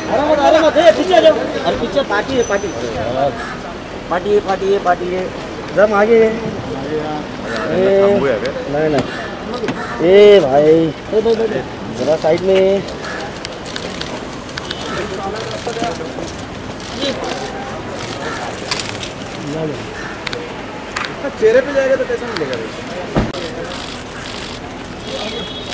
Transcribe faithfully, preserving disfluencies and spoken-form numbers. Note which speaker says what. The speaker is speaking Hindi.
Speaker 1: अरे मत अरे मत पीछे जाओ। अरे पीछे पार्टी है पार्टी पार्टी है पार्टी है पार्टी है जम आगे नहीं नहीं ए भाई जरा साइड में चेहरे पे जाएगा तो कैसा मिलेगा।